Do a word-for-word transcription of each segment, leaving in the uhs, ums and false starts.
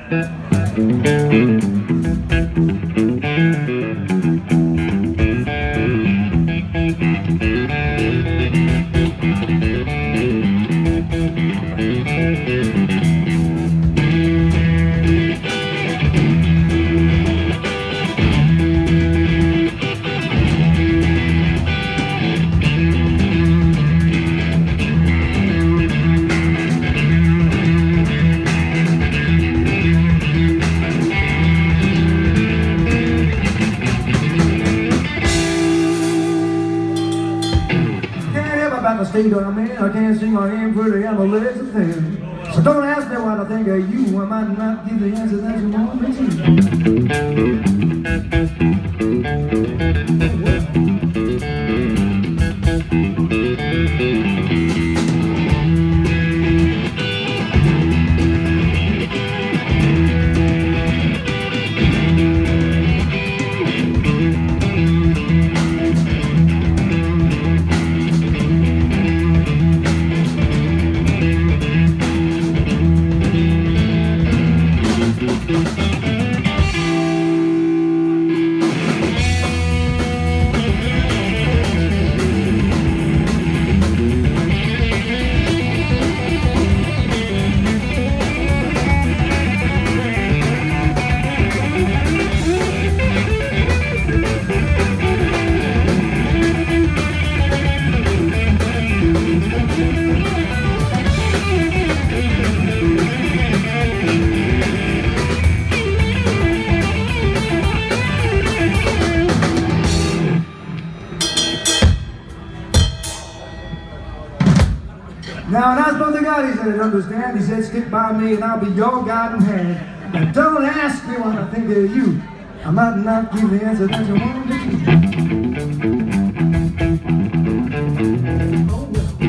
About the state I'm in, I can't sing or aim pretty, and my legs are thin. So don't ask me what I think of you, I might not give the answer that you want me Now, and I suppose the God, he said, it understand. He said, stick by me and I'll be your guiding hand. And don't ask me what I think of you. I might not give the answer that you want me to.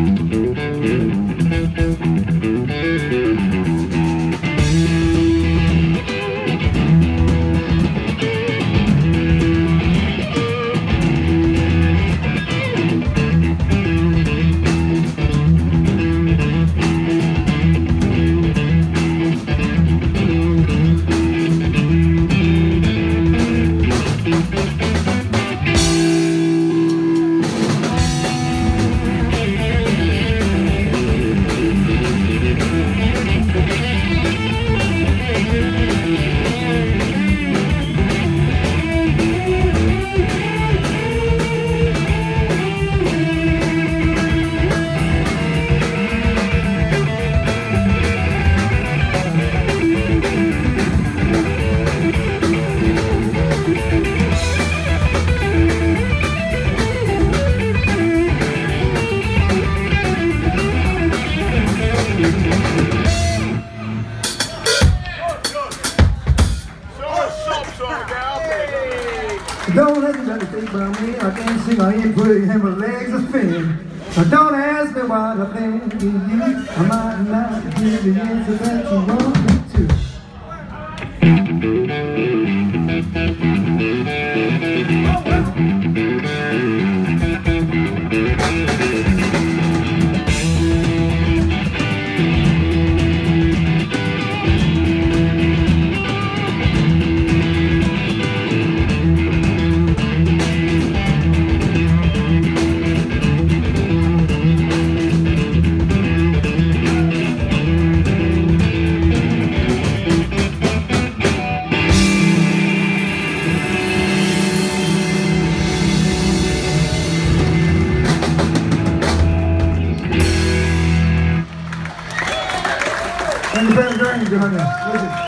Don't let me think about me, I can't sing, I ain't pretty, and my legs are thin. So don't ask me what I think of you, I might not give the answer that you want me to.